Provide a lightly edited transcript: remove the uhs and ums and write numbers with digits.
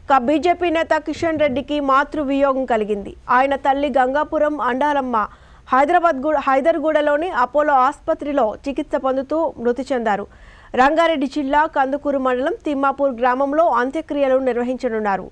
BJP నేత కిషన్ రెడ్డికి మాతృవియోగం కలిగింది. ఆయన తల్లి గంగాపురం అండాలమ్మ హైదర్గూడలోని అపోలో ఆసుపత్రిలో చికిత్స పొందుతూ మృతి చెందారు. రంగారెడ్డి జిల్లా కందుకూరు మండలం తిమ్మాపూర్ గ్రామంలో అంత్యక్రియలు నిర్వహించనున్నారు.